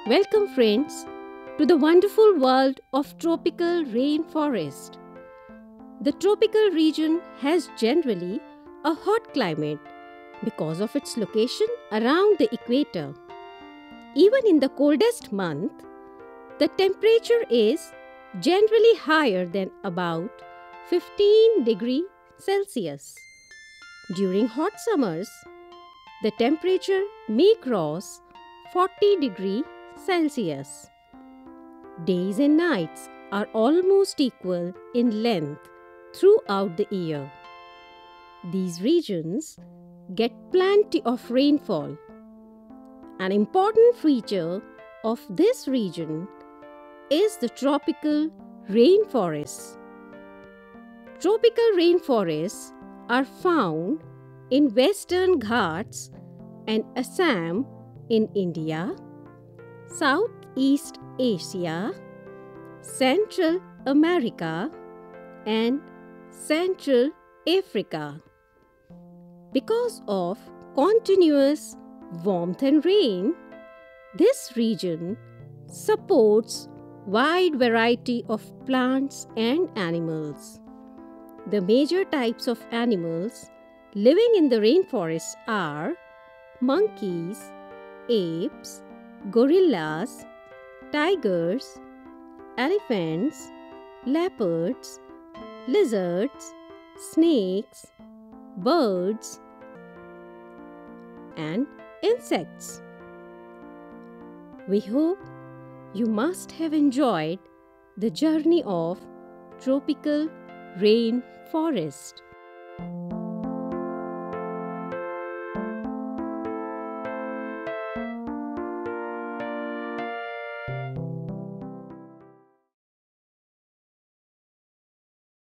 Welcome friends to the wonderful world of tropical rainforest. The tropical region has generally a hot climate because of its location around the equator. Even in the coldest month, the temperature is generally higher than about 15 degrees Celsius. During hot summers, the temperature may cross 40 degrees Celsius. Days and nights are almost equal in length throughout the year. These regions get plenty of rainfall. An important feature of this region is the tropical rainforests. Tropical rainforests are found in Western Ghats and Assam in India, Southeast Asia, Central America, and Central Africa. Because of continuous warmth and rain, this region supports wide variety of plants and animals. The major types of animals living in the rainforests are monkeys, apes, gorillas, tigers, elephants, leopards, lizards, snakes, birds, and insects. We hope you must have enjoyed the journey of tropical rainforest.